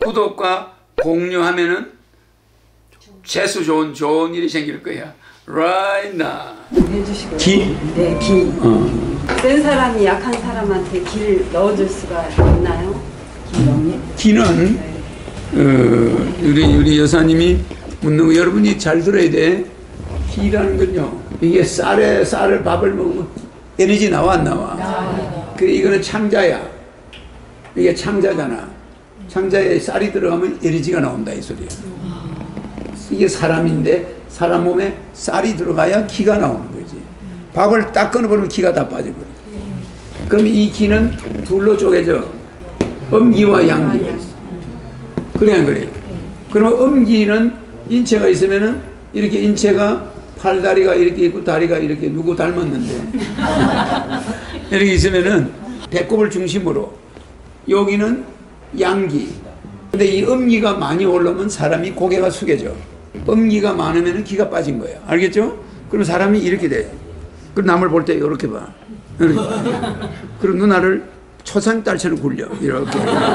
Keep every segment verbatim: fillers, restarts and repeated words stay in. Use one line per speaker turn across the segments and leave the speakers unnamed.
구독과 공유하면은 재수 좋은 좋은 일이 생길 거야. Right now.
해주시고요.
기?
네, 기.
어.
센 사람이 약한 사람한테 기를 넣어줄 수가 있나요? 기.
기는
네.
어, 우리 우리 여사님이 묻는 거 여러분이 잘 들어야 돼. 기라는 건요. 이게 쌀에 쌀을 밥을 먹으면 에너지 나와 안 나와? 아, 그래 이거는 창자야. 이게 창자잖아. 창자에 쌀이 들어가면 에너지가 나온다 이 소리야. 이게 사람인데 사람 몸에 쌀이 들어가야 기가 나오는 거지. 밥을 딱 끊어버리면 기가 다 빠져버려. 그럼 이 기는 둘로 쪼개져. 음기와 양기가 있어. 그래 안 그래요? 그러면 음기는 인체가 있으면은 이렇게 인체가 팔다리가 이렇게 있고 다리가 이렇게 누구 닮았는데 이렇게 있으면은 배꼽을 중심으로 여기는 양기. 근데 이 음기가 많이 올라오면 사람이 고개가 숙여져. 음기가 많으면 기가 빠진 거야. 알겠죠? 그럼 사람이 이렇게 돼. 그럼 남을 볼 때 이렇게 봐. 이렇게 봐. 그럼 누나를 초상딸처럼 굴려. 이렇게.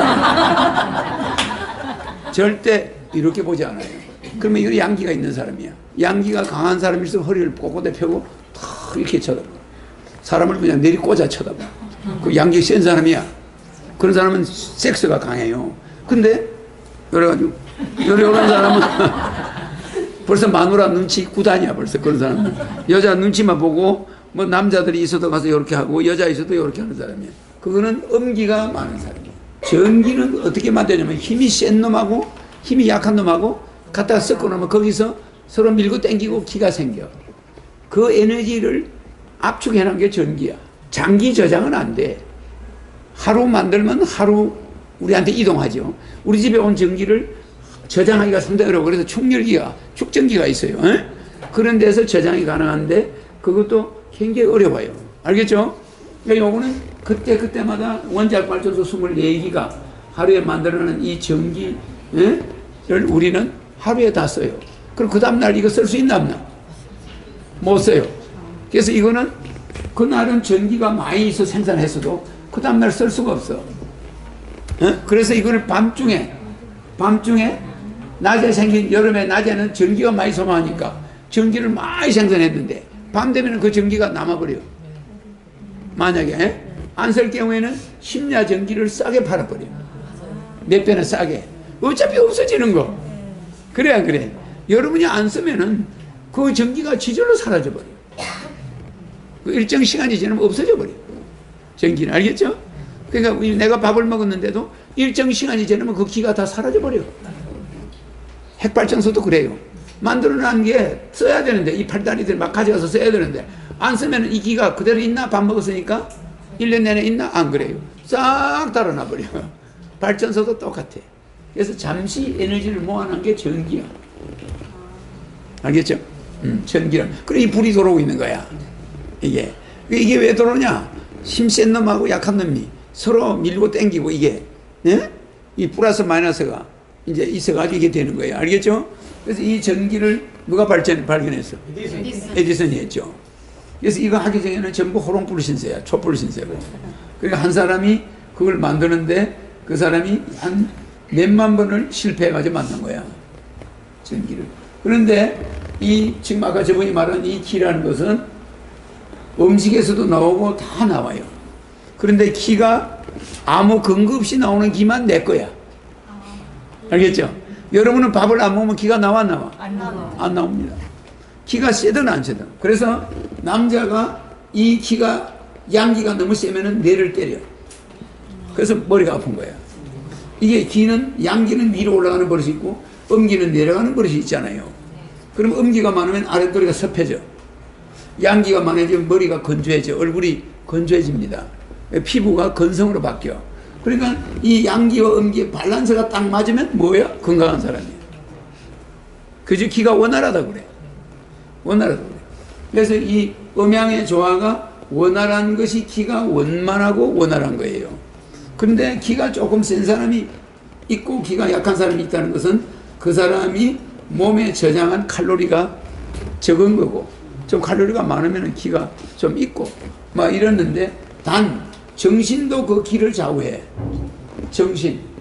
절대 이렇게 보지 않아요. 그러면 이거 양기가 있는 사람이야. 양기가 강한 사람일수록 허리를 꼿꼿하게 펴고 탁 이렇게 쳐다봐. 사람을 그냥 내리꽂아 쳐다봐. 그 양기 센 사람이야. 그런 사람은 섹스가 강해요. 근데 그래가지고 이런 사람은 벌써 마누라 눈치 구단이야. 벌써 그런 사람은 여자 눈치만 보고 뭐 남자들이 있어도 가서 이렇게 하고 여자 있어도 이렇게 하는 사람이야. 그거는 음기가 많은 사람이야. 전기는 어떻게 만드냐면 힘이 센 놈하고 힘이 약한 놈하고 갖다가 섞어 놓으면 거기서 서로 밀고 당기고 기가 생겨. 그 에너지를 압축해 놓은 게 전기야. 장기 저장은 안 돼. 하루 만들면 하루 우리한테 이동하죠. 우리 집에 온 전기를 저장하기가 상당히 어려워. 그래서 충렬기가, 축전기가 있어요. 에? 그런 데서 저장이 가능한데 그것도 굉장히 어려워요. 알겠죠? 그러니까 요거는 그때 그때마다 원자력 발전소 이십사 기가 하루에 만들어내는 이 전기를 우리는 하루에 다 써요. 그럼 그 다음날 이거 쓸 수 있나 없나? 못 써요. 그래서 이거는 그날은 전기가 많이 있어 생산했어도 그 다음날 쓸 수가 없어. 에? 그래서 이거를 밤중에 밤중에 낮에 생긴 여름에 낮에는 전기가 많이 소모하니까 전기를 많이 생산했는데 밤 되면 그 전기가 남아버려. 만약에 안 쓸 경우에는 심야 전기를 싸게 팔아버려. 몇 배나 싸게. 어차피 없어지는 거. 그래 안 그래? 여러분이 안 쓰면은 그 전기가 지절로 사라져버려. 그 일정 시간이 지나면 없어져버려. 전기는. 알겠죠? 그러니까 내가 밥을 먹었는데도 일정 시간이 지나면 그 기가 다 사라져버려. 핵발전소도 그래요. 만들어놓은 게 써야 되는데 이 팔다리들 막 가져가서 써야 되는데 안 쓰면 이 기가 그대로 있나? 밥 먹었으니까 일 년 내내 있나? 안 그래요. 싹 달아나버려. 발전소도 똑같아. 그래서 잠시 에너지를 모아놓은 게 전기야. 알겠죠? 음, 전기는. 그래 이 불이 들어오고 있는 거야. 이게 이게 왜 들어오냐? 힘 센 놈하고 약한 놈이 서로 밀고 당기고 이게 예? 이 플러스 마이너스가 이제 있어가지고 이게 되는 거예요. 알겠죠? 그래서 이 전기를 누가 발전, 발견했어? 에디슨. 에디슨이 했죠. 그래서 이거 하기 전에는 전부 호롱불 신세야. 촛불 신세고. 그러니까 한 사람이 그걸 만드는데 그 사람이 한 몇만 번을 실패해가지고 만든 거야. 전기를. 그런데 이 지금 아까 저분이 말한 이 기라는 것은 음식에서도 나오고 다 나와요. 그런데 기가 아무 근거 없이 나오는 기만 내 거야. 알겠죠? 여러분은 밥을 안 먹으면 기가 나와 안 나와? 안 나와. 안 나옵니다. 기가 세든 안 세든. 그래서 남자가 이 기가 양기가 너무 세면은 뇌를 때려. 그래서 머리가 아픈 거야. 이게 기는 양기는 위로 올라가는 버릇이 있고 음기는 내려가는 버릇이 있잖아요. 그럼 음기가 많으면 아랫도리가 섭해져. 양기가 많아지면 머리가 건조해져. 얼굴이 건조해집니다. 피부가 건성으로 바뀌어. 그러니까 이 양기와 음기의 밸런스가 딱 맞으면 뭐야? 건강한 사람이야. 그저 기가 원활하다 그래. 원활하다 그래. 그래서 이 음양의 조화가 원활한 것이 기가 원만하고 원활한 거예요. 그런데 기가 조금 센 사람이 있고 기가 약한 사람이 있다는 것은 그 사람이 몸에 저장한 칼로리가 적은 거고 좀 칼로리가 많으면 기가 좀 있고 막 이랬는데 단 정신도 그 기를 좌우해. 정신.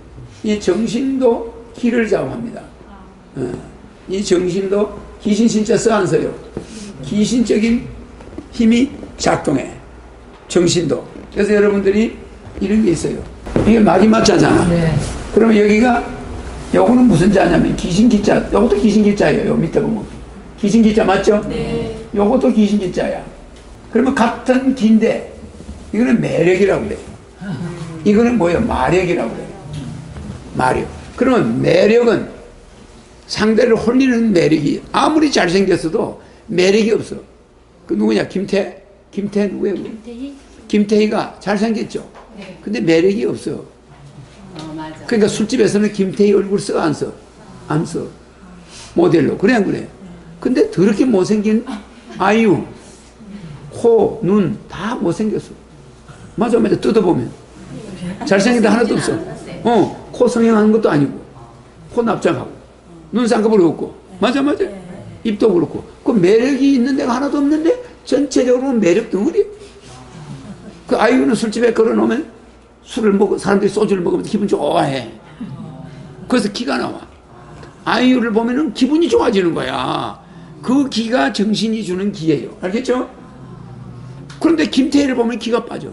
이 정신도 기를 좌우합니다. 어. 이 정신도 귀신 진짜 써 안 써요? 귀신적인 힘이 작동해. 정신도. 그래서 여러분들이 이런 게 있어요. 이게 마지막 자잖아. 네. 그러면 여기가 요거는 무슨 자냐면 귀신 기자. 요것도 귀신 기자예요. 요 밑에 보면 귀신 기자 맞죠? 네. 요것도 귀신 기자야. 그러면 같은 기인데 이거는 매력이라고 그래. 이거는 뭐예요? 마력이라고 그래. 마력. 그러면 매력은 상대를 홀리는 매력이 아무리 잘생겼어도 매력이 없어. 그 누구냐? 김태? 김태 누구예요? 김태희? 김태희가 잘생겼죠? 네. 근데 매력이 없어.
어, 맞아.
그러니까 술집에서는 김태희 얼굴 써? 안 써? 안 써. 모델로. 그래, 안 그래? 근데 더럽게 못생긴 아이유, 코, 눈, 다 못생겼어. 맞아, 맞아. 뜯어보면. 잘생긴 데 하나도 없어. 어, 코 성형하는 것도 아니고, 코 납작하고, 눈 쌍꺼풀이 없고. 맞아, 맞아. 입도 그렇고. 그 매력이 있는 데가 하나도 없는데, 전체적으로 매력 덩어리. 그 아이유는 술집에 걸어놓으면 술을 먹고, 사람들이 소주를 먹으면 기분 좋아해. 그래서 기가 나와. 아이유를 보면은 기분이 좋아지는 거야. 그 기가 정신이 주는 기예요. 알겠죠? 그런데 김태희를 보면 기가 빠져.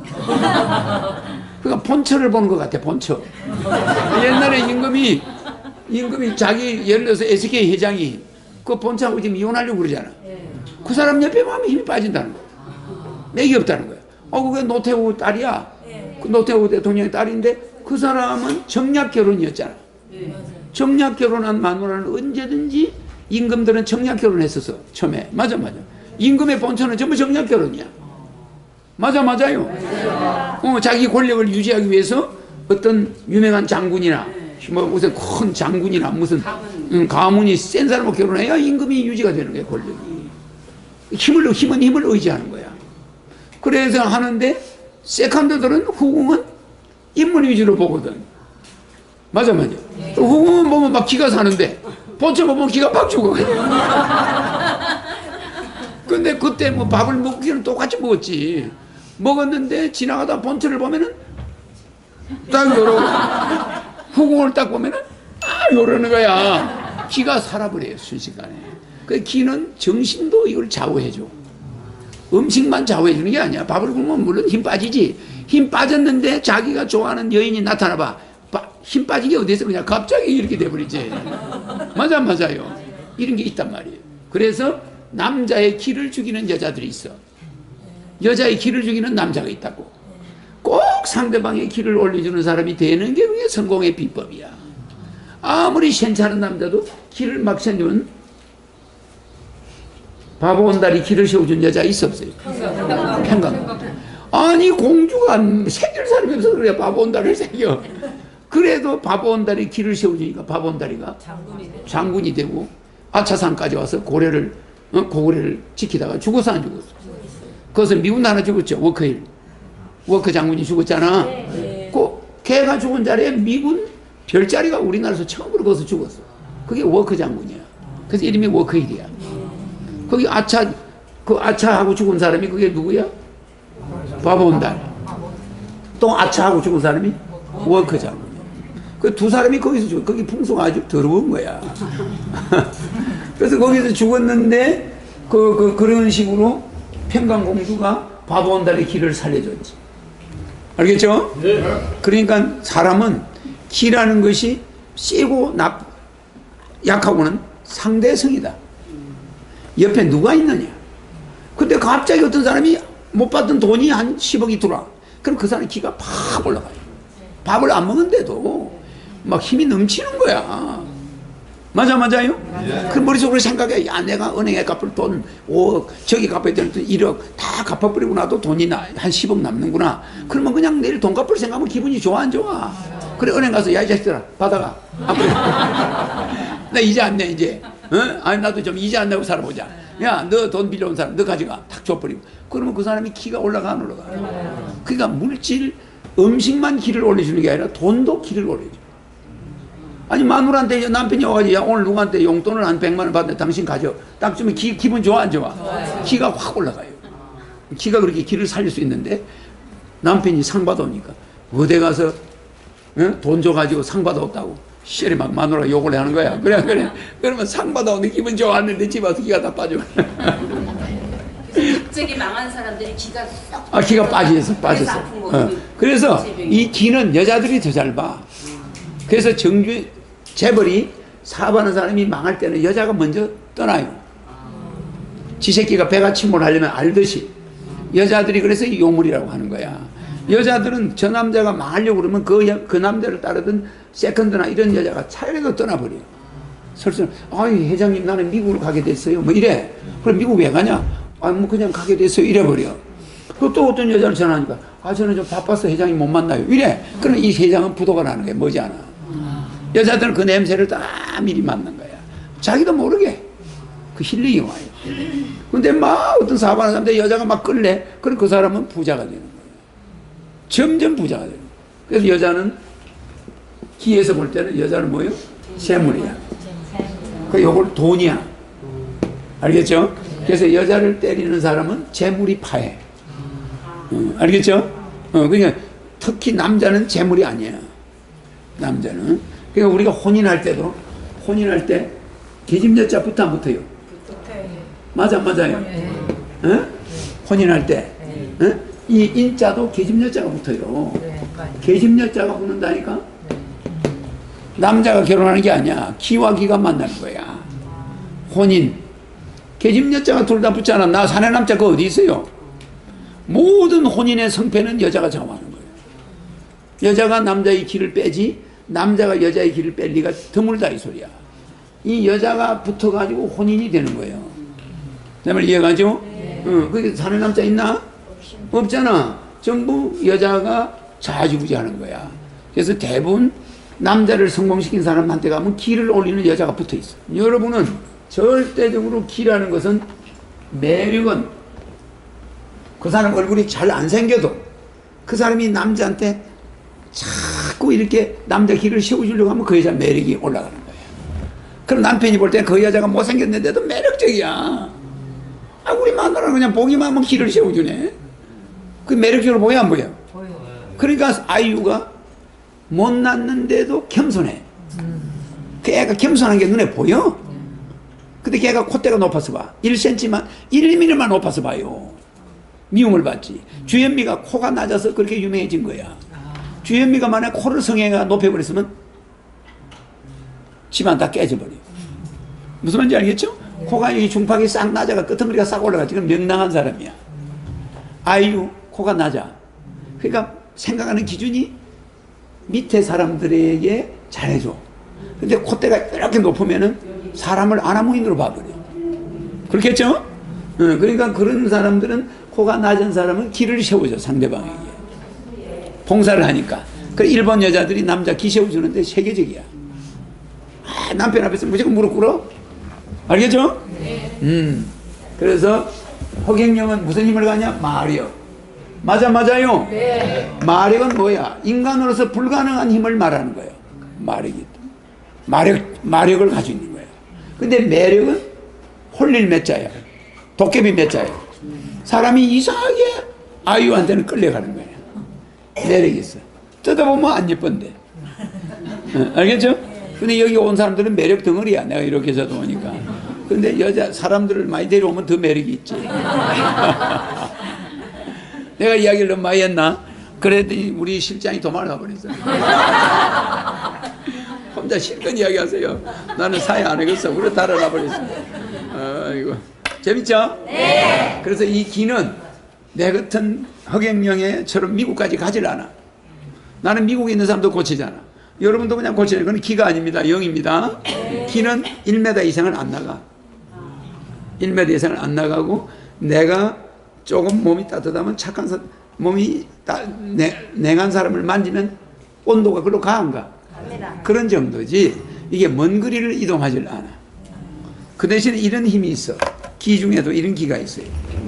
그러니까 본처를 보는 것 같아, 본처. 옛날에 임금이, 임금이 자기, 예를 들어서 에스케이 회장이 그 본처하고 지금 이혼하려고 그러잖아. 그 사람 옆에 보면 힘이 빠진다는 거야. 맥이 없다는 거야. 어, 그게 노태우 딸이야. 그 노태우 대통령의 딸인데 그 사람은 정략 결혼이었잖아. 정략 결혼한 마누라는 언제든지 임금들은 정략 결혼했었어. 처음에. 맞아, 맞아. 임금의 본처는 전부 정략 결혼이야. 맞아, 맞아요. 어, 자기 권력을 유지하기 위해서 어떤 유명한 장군이나 뭐 무슨 큰 장군이나 무슨 음, 가문이 센 사람하고 결혼해야 임금이 유지가 되는 거야, 권력이. 힘을, 힘은 힘을 의지하는 거야. 그래서 하는데 세컨드들은 후궁은 인물 위주로 보거든. 맞아, 맞아. 후궁은 보면 막 기가 사는데 본처 보면 기가 팍 죽어. 근데 그때 뭐 밥을 먹기는 똑같이 먹었지. 먹었는데 지나가다 본처를 보면은 딱 요러고 후궁을 딱 보면은 아 요러는 거야. 기가 살아버려요, 순식간에. 그 기는 정신도 이걸 좌우해줘. 음식만 좌우해주는 게 아니야. 밥을 굶으면 물론 힘 빠지지. 힘 빠졌는데 자기가 좋아하는 여인이 나타나봐. 힘 빠지게 어디서 그냥 갑자기 이렇게 돼버리지. 맞아, 맞아요. 이런 게 있단 말이에요. 그래서 남자의 기를 죽이는 여자들이 있어. 여자의 기를 죽이는 남자가 있다고. 꼭 상대방의 기를 올려주는 사람이 되는 게 그게 성공의 비법이야. 아무리 괜찮은 남자도 기를 막 세우면 바보 온다리 기를 세워준 여자 있어 없어요? 평강. 아니 공주가 새길 사람이 없어서 그래 바보 온다리를 새겨. 그래도 바보 온다리 기를 세워주니까 바보 온다리가 장군이 되고 아차산까지 와서 고래를 어? 고래를 지키다가 죽어서 안 죽었어. 그것은 미군 하나 죽었죠. 워커힐. 워커 장군이 죽었잖아. 그 걔가 죽은 자리에 미군 별자리가 우리나라에서 처음으로 거기서 죽었어. 그게 워커 장군이야. 그래서 이름이 워커힐이야. 거기 아차 그 아차하고 죽은 사람이 그게 누구야? 바보 온다리. 또 아차하고 죽은 사람이 워커 장군이야. 그 두 사람이 거기서 죽어. 거기 풍수가 아주 더러운 거야. 그래서 거기서 죽었는데 그, 그 그런 식으로 평강공주가 바보 온다리 기를 살려줬지. 알겠죠? 네. 그러니까 사람은 기라는 것이 세고 납, 약하고는 상대성이다. 옆에 누가 있느냐. 근데 갑자기 어떤 사람이 못 받던 돈이 한 십억이 들어와. 그럼 그 사람의 기가 팍 올라가요. 밥을 안 먹는데도 막 힘이 넘치는 거야. 맞아, 맞아요? 네. 그 머릿속으로 생각해. 야, 내가 은행에 갚을 돈 오억, 저기 갚아야 되는 돈 일억 다 갚아버리고 나도 돈이 나, 한 십억 남는구나. 그러면 그냥 내일 돈 갚을 생각하면 기분이 좋아, 안 좋아? 그래, 은행 가서 야, 이 자식들아, 받아가. 안 그래? 나 이제 안 내, 이제. 어? 아니, 나도 좀 이제 안 내고 살아보자. 야, 너 돈 빌려온 사람, 너 가져가. 탁 줘버리고. 그러면 그 사람이 기가 올라가, 안 올라가? 그러니까 물질, 음식만 기를 올려주는 게 아니라 돈도 기를 올려줘. 아니 마누라한테 남편이 와가지고 야 오늘 누구한테 용돈을 한 백만 원 받는데 당신 가져. 딱 주면 기, 기분 좋아 안 좋아? 좋아요. 기가 확 올라가요. 기가 그렇게 기를 살릴 수 있는데 남편이 상 받아오니까 어디 가서 어? 돈 줘가지고 상 받아왔다고 시절이 막 마누라 욕을 하는 거야. 그래 그래 그러면 상 받아오는데 기분 좋았는데 집 와서 기가 다 빠져.
갑자기 망한 사람들이 기가 쏙
아 기가 빠져서 빠졌어.
그래서 아픈
어.
거지.
그래서 이 기는 여자들이 더 잘 봐. 그래서 정주 재벌이 사업하는 사람이 망할 때는 여자가 먼저 떠나요. 지 새끼가 배가 침몰하려면 알듯이 여자들이 그래서 요물이라고 하는 거야. 여자들은 저 남자가 망하려고 그러면 그, 여, 그 남자를 따르던 세컨드나 이런 여자가 차라리 떠나버려. 설설, 아이, 회장님 나는 미국으로 가게 됐어요. 뭐 이래. 그럼 미국 왜 가냐? 아, 뭐 그냥 가게 됐어요. 이래버려. 그 또 어떤 여자를 전화하니까, 아, 저는 좀 바빠서 회장님 못 만나요. 이래. 그럼 이 회장은 부도가 나는 거야. 머지않아. 여자들은 그 냄새를 다 미리 맡는 거야. 자기도 모르게. 그 힐링이 와요. 근데 막 어떤 사업하는 사람들 여자가 막 끌래. 그럼 그 사람은 부자가 되는 거예요. 점점 부자가 되는 거예요. 그래서 여자는 기에서 볼 때는 여자는 뭐예요? 재물이야. 그 요걸 돈이야. 알겠죠? 그래서 여자를 때리는 사람은 재물이 파해. 어, 알겠죠? 어, 그러니까 특히 남자는 재물이 아니야. 남자는. 그러니까 우리가 혼인할 때도 혼인할 때 계집여자 붙어 안 붙어요? 맞아 맞아요. 어? 혼인할 때 어? 이 인자도 계집여자가 붙어요. 계집여자가 붙는다니까. 남자가 결혼하는 게 아니야. 기와 기가 만나는 거야. 혼인. 계집여자가 둘 다 붙잖아. 나 사내 남자 그 어디 있어요? 모든 혼인의 성패는 여자가 정하는 거예요. 여자가 남자의 길을 빼지 남자가 여자의 길을 뺄 리가 드물다 이 소리야. 이 여자가 붙어가지고 혼인이 되는 거예요. 내 말 이해가죠? 네. 어, 그 사내 남자 있나? 없잖아. 전부 여자가 좌지우지하는 거야. 그래서 대부분 남자를 성공시킨 사람한테 가면 기를 올리는 여자가 붙어 있어. 여러분은 절대적으로 기라는 것은 매력은 그 사람 얼굴이 잘 안 생겨도 그 사람이 남자한테 자꾸 이렇게 남자 기를 씌워주려고 하면 그 여자 매력이 올라가는 거야. 그럼 남편이 볼 때 그 여자가 못생겼는데도 매력적이야. 아, 우리 마누라는 그냥 보기만 하면 기를 세워주네. 그 매력적으로 보여, 안 보여? 보여. 그러니까 아이유가 못났는데도 겸손해. 그 애가 겸손한 게 눈에 보여? 근데 걔가 콧대가 높아서 봐. 일 센티미터만, 일 밀리미터만 높아서 봐요. 미움을 받지. 주현미가 코가 낮아서 그렇게 유명해진 거야. 주현미가 만약 코를 성애가 높여버렸으면 집안 다 깨져버려. 무슨 말인지 알겠죠? 코가 이 중팍이 싹 낮아가 끄트머리가 싹 올라가. 지금 명랑한 사람이야. 아이유 코가 낮아. 그러니까 생각하는 기준이 밑에 사람들에게 잘해줘. 근데 콧대가 이렇게 높으면은 사람을 아나무인으로 봐버려. 그렇겠죠? 어, 그러니까 그런 사람들은 코가 낮은 사람은 기를 세워줘. 상대방에게 봉사를 하니까. 그 일본 여자들이 남자 기 세워주는데 세계적이야. 아, 남편 앞에서 무조건 무릎 꿇어. 알겠죠? 네. 음. 그래서 허경영은 무슨 힘을 가냐? 마력. 맞아, 맞아요? 네. 마력은 뭐야? 인간으로서 불가능한 힘을 말하는 거예요. 마력이. 마력, 마력을 가지고 있는 거예요. 근데 매력은 홀릴 몇 자야. 도깨비 몇 자야. 사람이 이상하게 아이유한테는 끌려가는 거예요. 매력이 있어. 뜯어보면 안 예쁜데. 어, 알겠죠? 근데 여기 온 사람들은 매력 덩어리야. 내가 이렇게 저도 오니까. 근데 여자 사람들을 많이 데려오면 더 매력이 있지. 내가 이야기를 너무 많이 했나? 그랬더니 우리 실장이 도망가 버렸어. 혼자 실컷 이야기하세요. 나는 사회 안 하겠어. 그래 달아나 버렸어. 아이고 재밌죠? 네. 그래서 이 기는 내 같은 허경영애처럼 미국까지 가질 않아. 나는 미국에 있는 사람도 고치잖아. 여러분도 그냥 고치는 건 기가 아닙니다. 영입니다. 기는 일 미터 이상은 안 나가. 일 미터 이상은 안 나가고 내가 조금 몸이 따뜻하면 착한 사 몸이 따, 냉, 냉한 사람을 만지면 온도가 그걸로 가 안 가? 그런 정도지 이게 먼 거리를 이동하질 않아. 그 대신에 이런 힘이 있어. 기 중에도 이런 기가 있어요.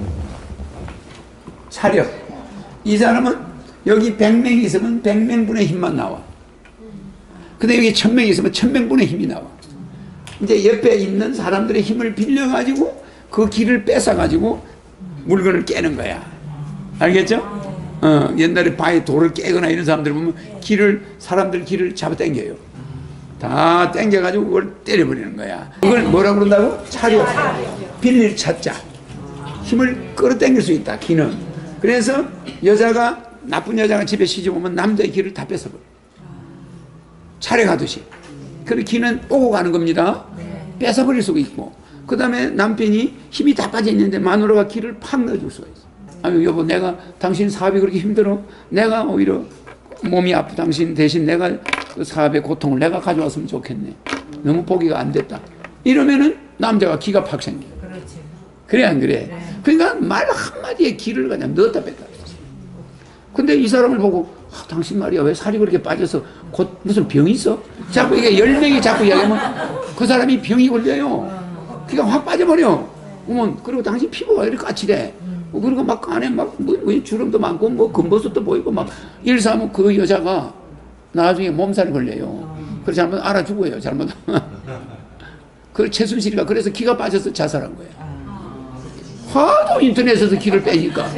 사력. 이 사람은 여기 백 명이 있으면 백 명분의 힘만 나와. 근데 여기 천 명이 있으면 천 명분의 힘이 나와. 이제 옆에 있는 사람들의 힘을 빌려가지고 그 기를 뺏어가지고 물건을 깨는 거야. 알겠죠? 어, 옛날에 바에 돌을 깨거나 이런 사람들 보면 길을, 사람들 길을 잡아 당겨요. 다 당겨가지고 그걸 때려버리는 거야. 그걸 뭐라 그런다고? 차려. 빌릴 찾자. 힘을 끌어당길 수 있다, 기는. 그래서 여자가, 나쁜 여자가 집에 시집 오면 남자의 길을 다 뺏어버려. 차려가듯이. 그 기는 오고 가는 겁니다. 뺏어버릴 수가 있고. 그 다음에 남편이 힘이 다 빠져있는데 마누라가 길을 팍 넣어줄 수가 있어. 아유, 여보, 내가 당신 사업이 그렇게 힘들어? 내가 오히려 몸이 아프 당신 대신 내가 그 사업의 고통을 내가 가져왔으면 좋겠네. 너무 보기가 안 됐다. 이러면은 남자가 기가 팍 생겨.
그렇지.
그래, 안 그래? 네. 그러니까 말 한마디에 기를 그냥 넣었다 뺐다. 근데 이 사람을 보고, 아, 당신 말이야, 왜 살이 그렇게 빠져서 곧 무슨 병이 있어? 자꾸 이게 열 명이 자꾸 이야기하면 그 사람이 병이 걸려요. 기가 확 빠져버려. 어머, 그리고 당신 피부가 이렇게 까칠해. 그리고 막 안에 막, 뭐, 뭐 주름도 많고, 뭐, 금버섯도 보이고, 막, 일사하면 그 여자가 나중에 몸살이 걸려요. 그래서 잘못 알아주고요, 잘못하면. 그 최순실이가 그래서 기가 빠져서 자살한 거예요. 하도 인터넷에서 기를 빼니까.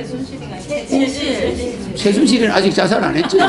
최순실은 아직 자살 안 했죠.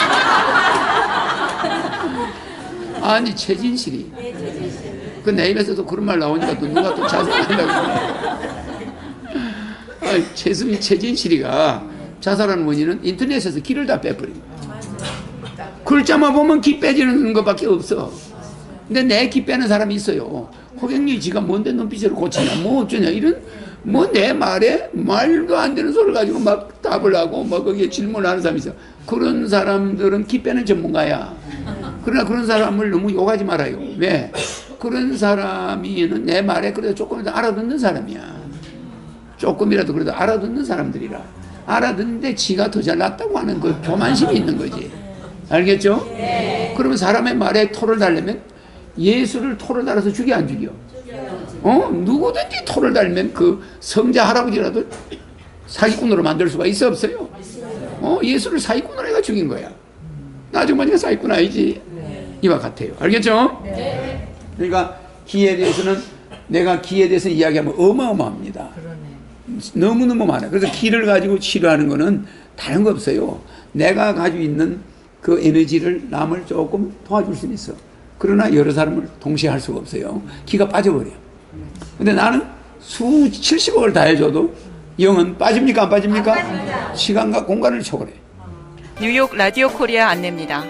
아니, 최진실이. 그 내 입에서도 그런 말 나오니까 또 누가 또 자살한다고. 아니, 최순, 최진실이가 자살하는 원인은 인터넷에서 기를 다 빼버린 거야. 글자만 보면 기 빼지는 것밖에 없어. 근데 내 기 빼는 사람이 있어요. 허경영이 지가 뭔데 눈빛으로 고치냐, 뭐 어쩌냐, 이런, 뭐 내 말에 말도 안 되는 소리를 가지고 막 답을 하고, 막 거기에 질문하는 사람이 있어. 그런 사람들은 기 빼는 전문가야. 그러나 그런 사람을 너무 욕하지 말아요. 왜? 그런 사람이는 내 말에 그래도 조금이라도 알아듣는 사람이야. 조금이라도 그래도 알아듣는 사람들이라. 알아듣는데 지가 더 잘났다고 하는 그 교만심이 있는 거지. 알겠죠? 네. 그러면 사람의 말에 토를 달려면 예수를 토를 달아서 죽여 안 죽여? 어? 누구든지 토를 달면 그 성자 할아버지라도 사기꾼으로 만들 수가 있어 없어요? 어? 예수를 사기꾼으로 해가 죽인 거야. 나중에 보니까 사기꾼 아니지. 이와 같아요. 알겠죠? 네. 그러니까 기에 대해서는 내가 기에 대해서 이야기하면 어마어마합니다. 너무너무 많아요. 그래서 기를 가지고 치료하는 거는 다른 거 없어요. 내가 가지고 있는 그 에너지를 남을 조금 도와줄 수는 있어. 그러나 여러 사람을 동시에 할 수가 없어요. 기가 빠져버려. 근데 나는 수 칠십억을 다 해줘도 영은 빠집니까 안 빠집니까? 안 빠집니다. 시간과 공간을 초월해.
뉴욕 라디오 코리아 안내입니다.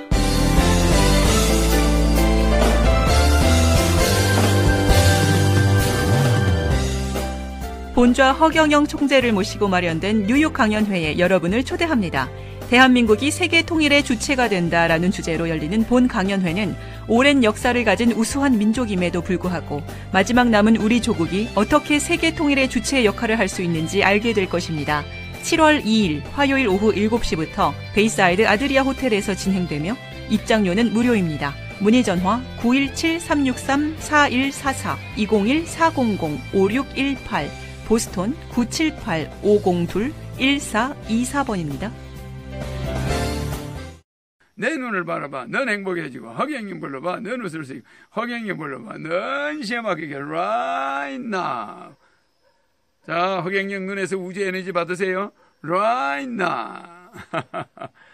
본좌 허경영 총재를 모시고 마련된 뉴욕 강연회에 여러분을 초대합니다. 대한민국이 세계 통일의 주체가 된다라는 주제로 열리는 본 강연회는 오랜 역사를 가진 우수한 민족임에도 불구하고 마지막 남은 우리 조국이 어떻게 세계 통일의 주체의 역할을 할 수 있는지 알게 될 것입니다. 칠월 이일 화요일 오후 일곱 시부터 베이사이드 아드리아 호텔에서 진행되며 입장료는 무료입니다. 문의 전화 구일칠 삼육삼 사일사사 이공일 사공공 오육일팔 보스톤 구칠팔 오공이 일사이사번입니다.
내 눈을 바라봐. 넌 행복해지고 허경영 불러봐. 넌 웃을 수 있고 허경영 불러봐. 넌 시험하게 right now. 자, 허경영 눈에서 우주 에너지 받으세요. right now.